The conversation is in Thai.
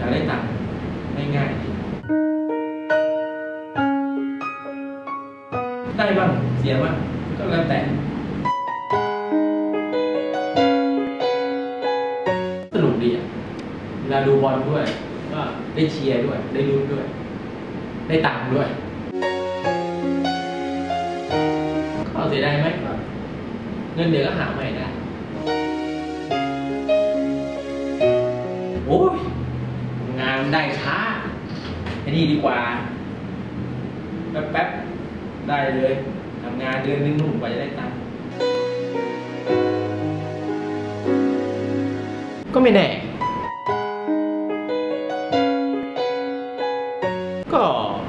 แล้วได้ตังค์ง่ายๆได้บ้างเสียบ้างก็แล้วแต่สนุกดีอ่ะเวลาดูบอลด้วยก็ได้เชียร์ด้วยได้ลุ้นด้วยได้ตังค์ด้วยก็เสียดายไหมก็เงินเดือนก็หาใหม่ได้โอ้ยงานได้ช้าไอ้นี่ดีกว่าแป๊บๆได้เลยทำงานเดือนนึงนุ่มกว่าจะได้ตังค์ก็ไม่แน่ก็